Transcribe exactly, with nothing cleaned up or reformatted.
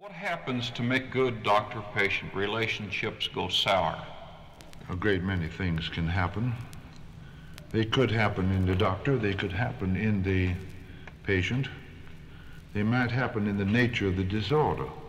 What happens to make good doctor-patient relationships go sour? A great many things can happen. They could happen in the doctor, they could happen in the patient, they might happen in the nature of the disorder.